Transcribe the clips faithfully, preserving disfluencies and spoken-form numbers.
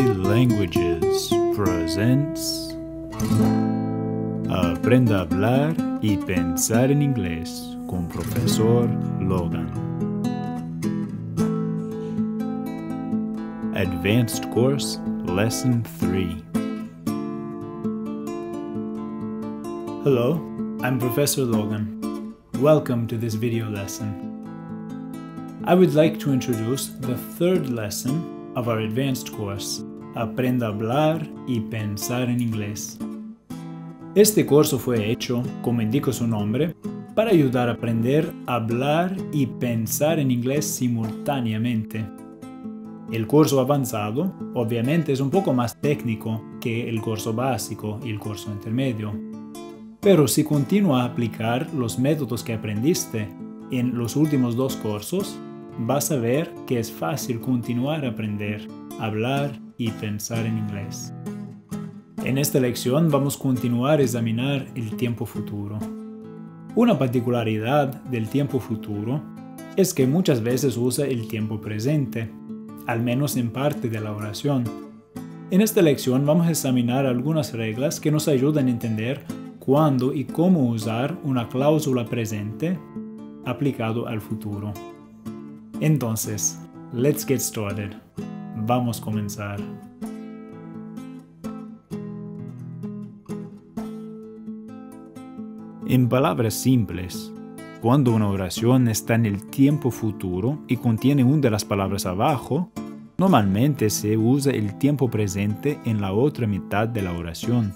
Languages presents Aprenda a hablar y pensar en inglés con Profesor Logan. Advanced Course Lesson three. Hello, I'm Professor Logan. Welcome to this video lesson. I would like to introduce the third lesson of our advanced course, Aprenda a hablar y pensar en inglés. Este curso fue hecho, como indica su nombre, para ayudar a aprender a hablar y pensar en inglés simultáneamente. El curso avanzado, obviamente, es un poco más técnico que el curso básico y el curso intermedio. Pero si continúa a aplicar los métodos que aprendiste en los últimos dos cursos, vas a ver que es fácil continuar a aprender, hablar y pensar en inglés. En esta lección vamos a continuar a examinar el tiempo futuro. Una particularidad del tiempo futuro es que muchas veces usa el tiempo presente, al menos en parte de la oración. En esta lección vamos a examinar algunas reglas que nos ayudan a entender cuándo y cómo usar una cláusula presente aplicado al futuro. Entonces, let's get started. Vamos a comenzar. En palabras simples, cuando una oración está en el tiempo futuro y contiene una de las palabras abajo, normalmente se usa el tiempo presente en la otra mitad de la oración.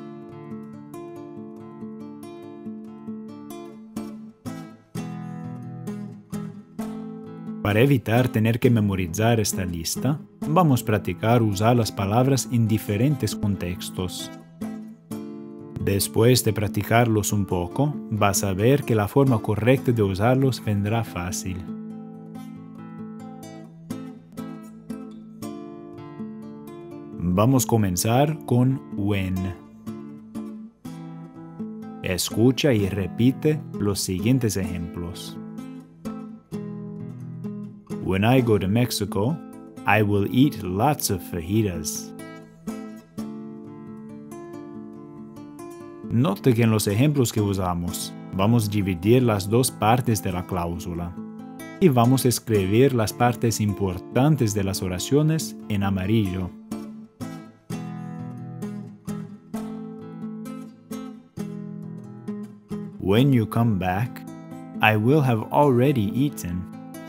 Para evitar tener que memorizar esta lista, vamos a practicar usar las palabras en diferentes contextos. Después de practicarlos un poco, vas a ver que la forma correcta de usarlos vendrá fácil. Vamos a comenzar con when. Escucha y repite los siguientes ejemplos. When I go to Mexico, I will eat lots of fajitas. Note que en los ejemplos que usamos, vamos a dividir las dos partes de la cláusula y vamos a escribir las partes importantes de las oraciones en amarillo. When you come back, I will have already eaten.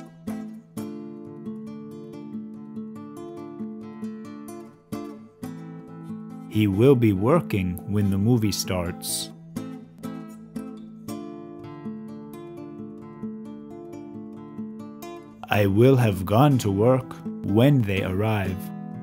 He will be working when the movie starts. I will have gone to work when they arrive.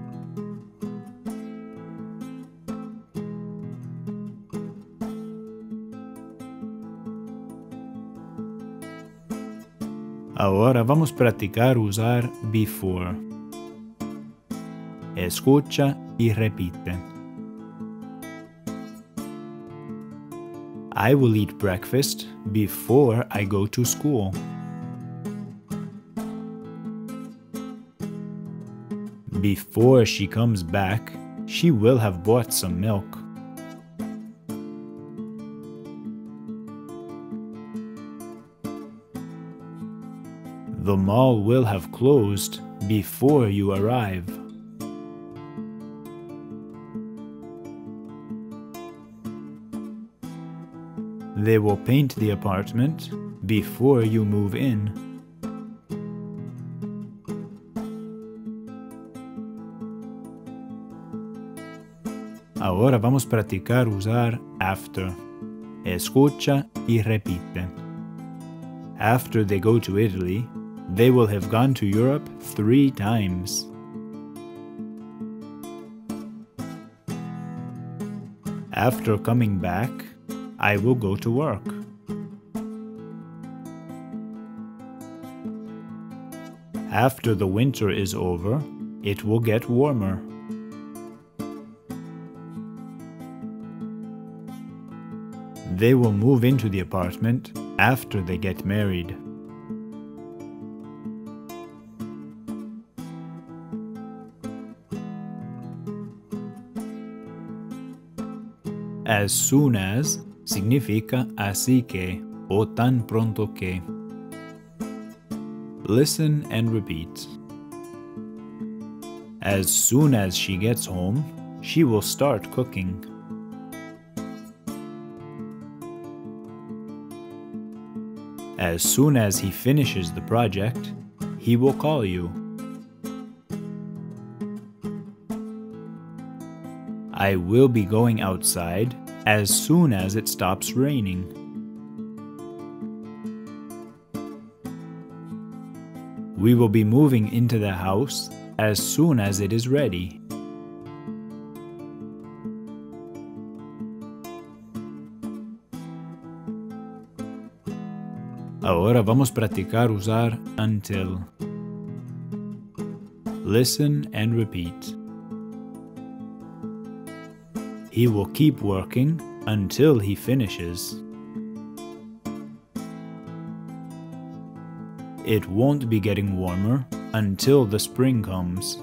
Ahora vamos a practicar usar before. Escucha y repite. I will eat breakfast before I go to school. Before she comes back, she will have bought some milk. The mall will have closed before you arrive. They will paint the apartment before you move in. Ahora vamos a practicar usar after. Escucha y repite. After they go to Italy, they will have gone to Europe three times. After coming back, I will go to work. After the winter is over, it will get warmer. They will move into the apartment after they get married. As soon as significa así que o tan pronto que. Listen and repeat. As soon as she gets home, she will start cooking. As soon as he finishes the project, he will call you. I will be going outside as soon as it stops raining. We will be moving into the house as soon as it is ready. Ahora vamos a practicar usar until. Listen and repeat. He will keep working until he finishes. It won't be getting warmer until the spring comes.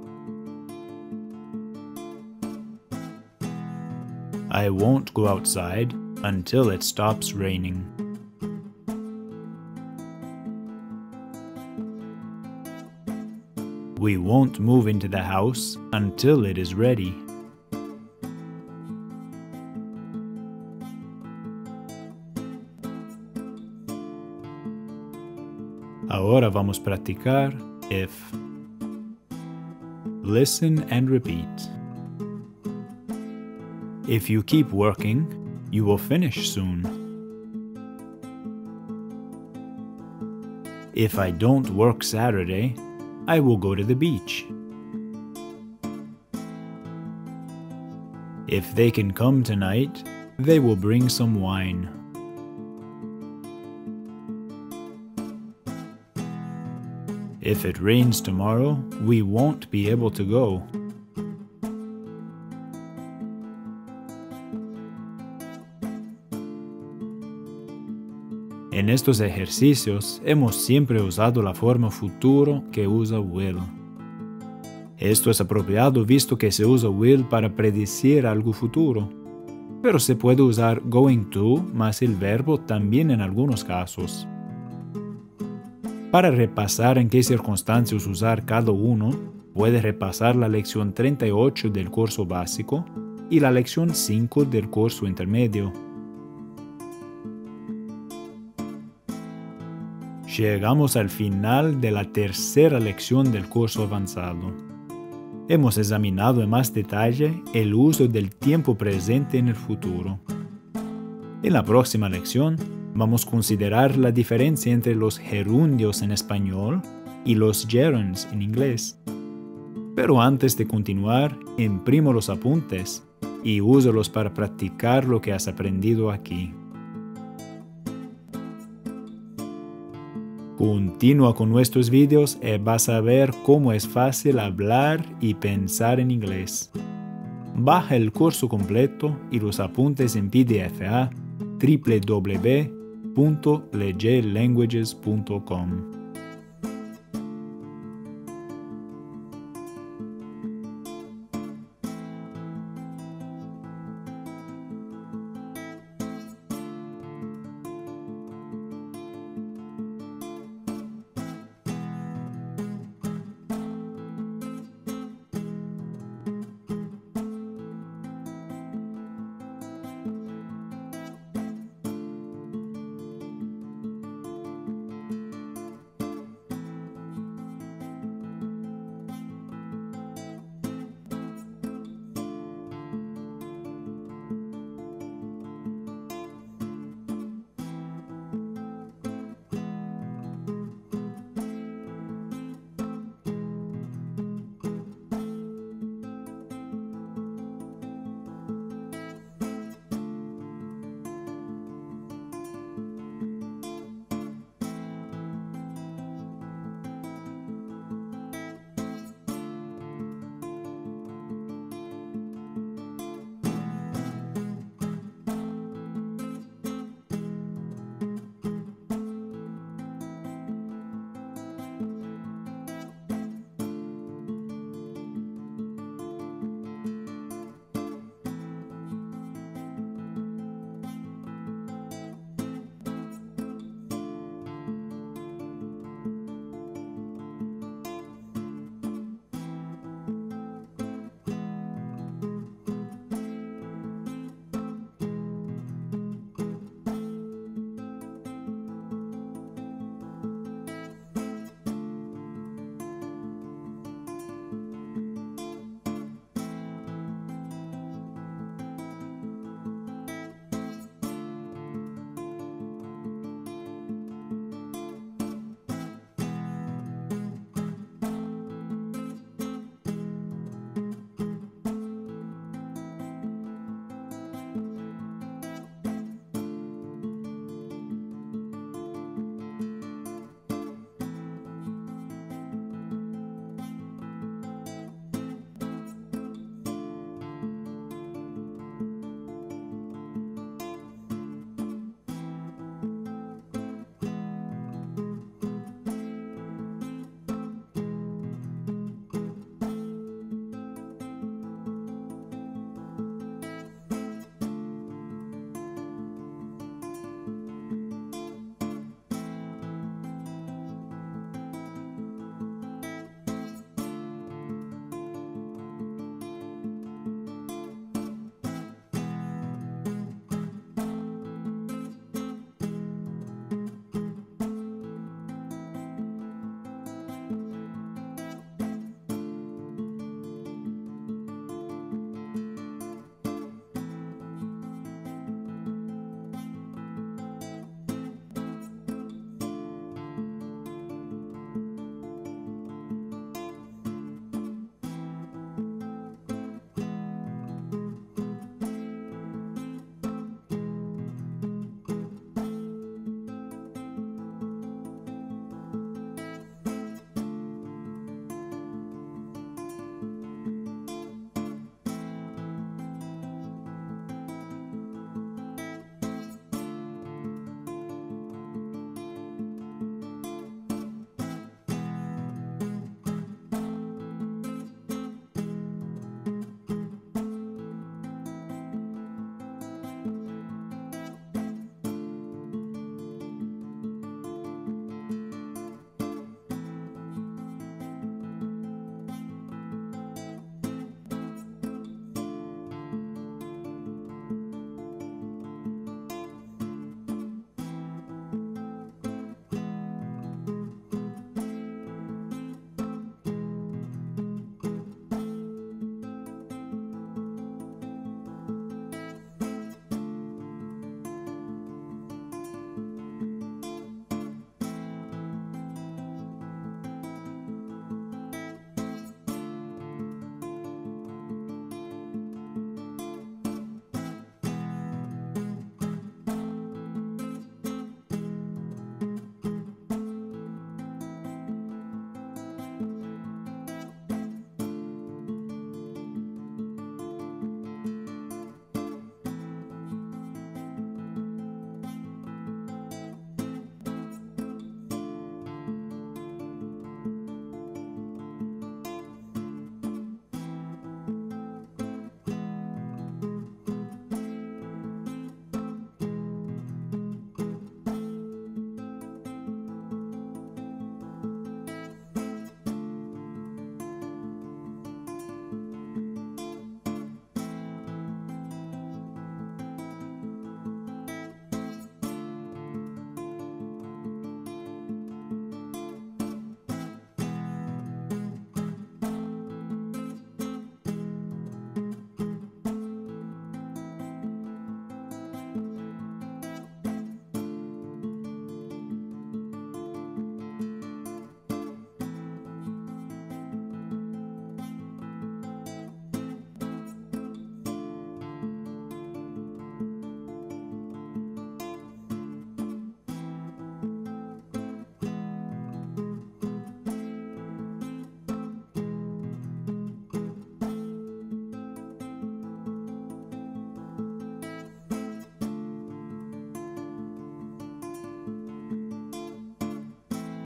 I won't go outside until it stops raining. We won't move into the house until it is ready. Ahora vamos a practicar if. Listen and repeat. If you keep working, you will finish soon. If I don't work Saturday, I will go to the beach. If they can come tonight, they will bring some wine. If it rains tomorrow, we won't be able to go. En estos ejercicios hemos siempre usado la forma futuro que usa will. Esto es apropiado visto que se usa will para predecir algo futuro, pero se puede usar going to más el verbo también en algunos casos. Para repasar en qué circunstancias usar cada uno, puedes repasar la lección treinta y ocho del curso básico y la lección cinco del curso intermedio. Llegamos al final de la tercera lección del curso avanzado. Hemos examinado en más detalle el uso del tiempo presente en el futuro. En la próxima lección, vamos a considerar la diferencia entre los gerundios en español y los gerunds en inglés. Pero antes de continuar, imprimo los apuntes y úsalos para practicar lo que has aprendido aquí. Continúa con nuestros vídeos y vas a ver cómo es fácil hablar y pensar en inglés. Baja el curso completo y los apuntes en P D F a w w w punto legelanguages punto com.